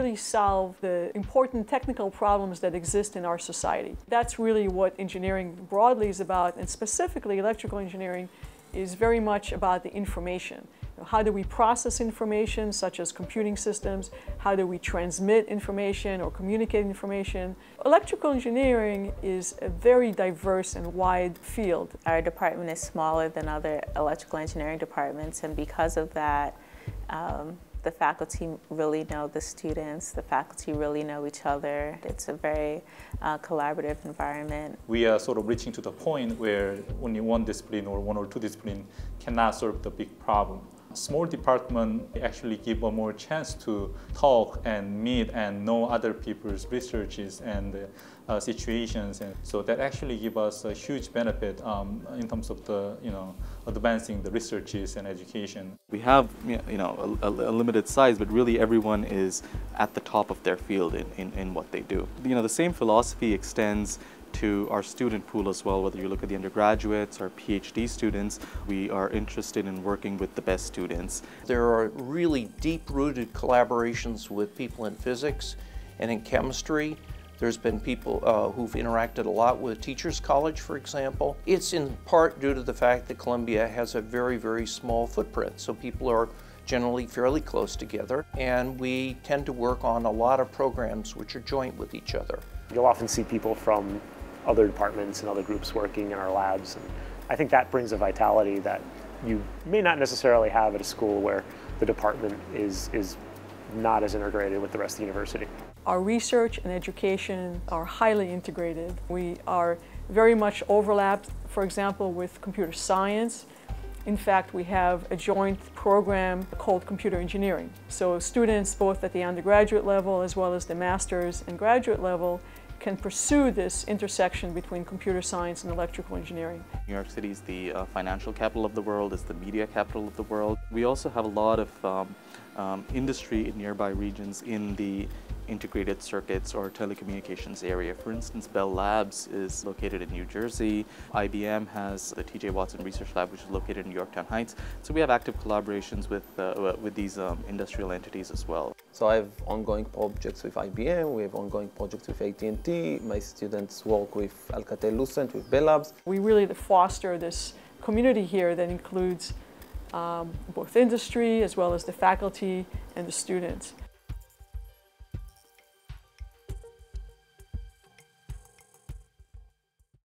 really solve the important technical problems that exist in our society. That's really what engineering broadly is about, and specifically electrical engineering is very much about the information. How do we process information, such as computing systems? How do we transmit information or communicate information? Electrical engineering is a very diverse and wide field. Our department is smaller than other electrical engineering departments, and because of that, the faculty really know the students, the faculty really know each other. It's a very collaborative environment. We are sort of reaching to the point where only one discipline or one or two disciplines cannot solve the big problem. Small departments actually give a more chance to talk and meet and know other people's researches and situations, and so that actually gives us a huge benefit in terms of the advancing the researches and education. We have a limited size, but really everyone is at the top of their field in what they do. The same philosophy extends to our student pool as well. Whether you look at the undergraduates or PhD students, we are interested in working with the best students. There are really deep-rooted collaborations with people in physics and in chemistry. There's been people who've interacted a lot with Teachers College, for example. It's in part due to the fact that Columbia has a very, very small footprint, so people are generally fairly close together, and we tend to work on a lot of programs which are joint with each other. You'll often see people from other departments and other groups working in our labs, and I think that brings a vitality that you may not necessarily have at a school where the department is not as integrated with the rest of the university. Our research and education are highly integrated. We are very much overlapped, for example, with computer science. In fact, we have a joint program called computer engineering. So students both at the undergraduate level as well as the master's and graduate level can pursue this intersection between computer science and electrical engineering. New York City is the financial capital of the world, it's the media capital of the world. We also have a lot of industry in nearby regions in the integrated circuits or telecommunications area. For instance, Bell Labs is located in New Jersey. IBM has the T.J. Watson Research Lab, which is located in Yorktown Heights. So we have active collaborations with these industrial entities as well. So I have ongoing projects with IBM, we have ongoing projects with AT&T, my students work with Alcatel-Lucent, with Bell Labs. We really foster this community here that includes both industry as well as the faculty and the students.